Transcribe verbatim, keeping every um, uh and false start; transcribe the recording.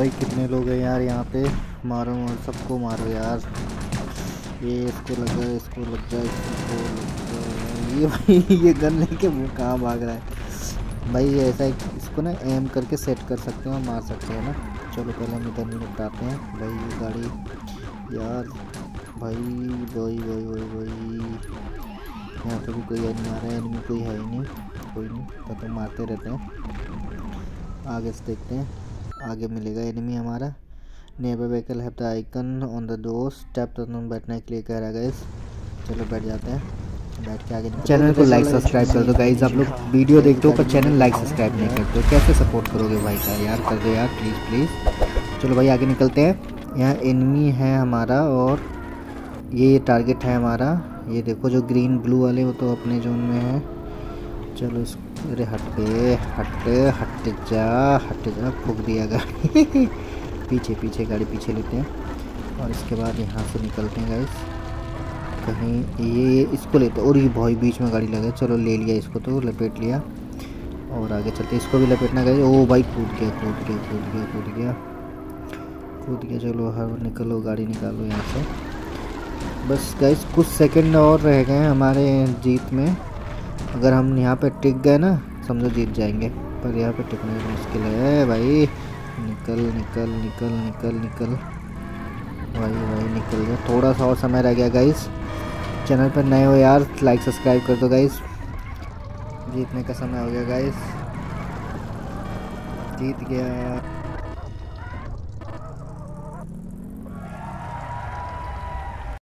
भाई कितने लोग हैं यार यहाँ पे। मारो और सबको मारो यार। ये इसको लगा, इसको लग जाए, इसको लग जाए। ये भाई ये गन लेके वो कहाँ भाग रहा है भाई। ये ऐसा इसको ना एम करके सेट कर सकते हैं और मार सकते हैं ना। चलो पहले हम इधर नहीं निपटाते हैं भाई ये गाड़ी यार। भाई वही वही वही वही यहाँ पे भी कोई नहीं आ रहा है। एनिमी कोई है ही नहीं, कोई नहीं तो, तो मारते रहते हैं। आगे से देखते हैं, आगे मिलेगा एनिमी हमारा। Neighbour vehicle have the icon on the door, step तो बैठने के लिए कह रहा है गाइस। चलो बैठ जाते हैं, बैठ के आगे। चैनल को लाइक सब्सक्राइब कर दो गाइस। आप लोग वीडियो देखते हो पर चैनल लाइक सब्सक्राइब नहीं करते हो, कैसे सपोर्ट करोगे भाई का यार। कर दो यार प्लीज़ प्लीज़। चलो भाई आगे निकलते हैं। यहाँ एनिमी है हमारा और ये टारगेट है हमारा। ये देखो जो ग्रीन ब्लू वाले वो तो अपने जोन में है। चलो इस अरे हट गए, हट हट जा हट जा, फूक दिया गाड़ी। पीछे पीछे गाड़ी पीछे लेते हैं और इसके बाद यहाँ से निकलते हैं गाइस। कहीं ये इसको लेते और ये भाई बीच में गाड़ी लगे। चलो ले लिया इसको, तो लपेट लिया और आगे चलते। इसको भी लपेटना गाइस। ओ भाई कूद गया कूद गया कूद गया कूद गया कूद गया। चलो हर निकलो, गाड़ी निकालो यहाँ से। बस गाइस कुछ सेकंड और रह गए हैं हमारे जीत में। अगर हम यहाँ पे टिक गए ना समझो जीत जाएंगे, पर यहाँ पे टिकना मुश्किल है भाई। निकल निकल निकल निकल निकल भाई भाई निकल गया। थोड़ा सा और समय रह गया गाइस। चैनल पर नए हो यार लाइक सब्सक्राइब कर दो गाइस। जीतने का समय हो गया गाइस, जीत गया।